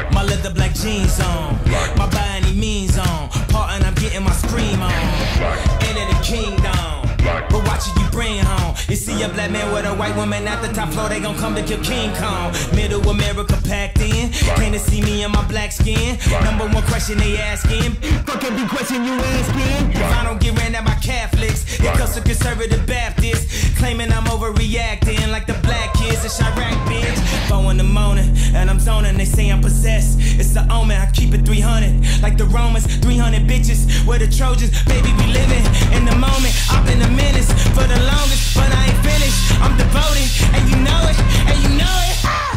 My leather black jeans on, my by any means on. Part and I'm getting my scream on. Into the kingdom, but watch it you bring home. You see a black man with a white woman at the top floor, they gon' come to kill King Kong. Middle America packed in, came to see me in my black skin. Number one question they asking, fuck every question you asking. If I don't get ran at by Catholics, it comes to conservative Baptists, claiming I'm overreacting like the black kids in Chirac, bitch. 4 in the morning, and I'm zoning, they say I'm possessed. It's the omen, I keep it 300, like the Romans, 300 bitches, we're the Trojans, baby, we living in the moment. I've been a menace for the longest, but I ain't finished. I'm devoted, and you know it, and you know it.